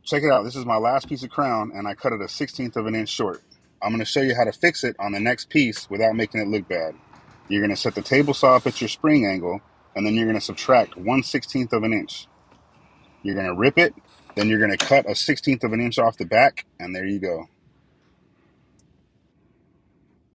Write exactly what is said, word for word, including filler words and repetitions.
check it out. This is my last piece of crown, and I cut it a sixteenth of an inch short. I'm going to show you how to fix it on the next piece without making it look bad. You're going to set the table saw up at your spring angle, and then you're going to subtract one sixteenth of an inch. You're going to rip it, then you're going to cut a sixteenth of an inch off the back, and there you go.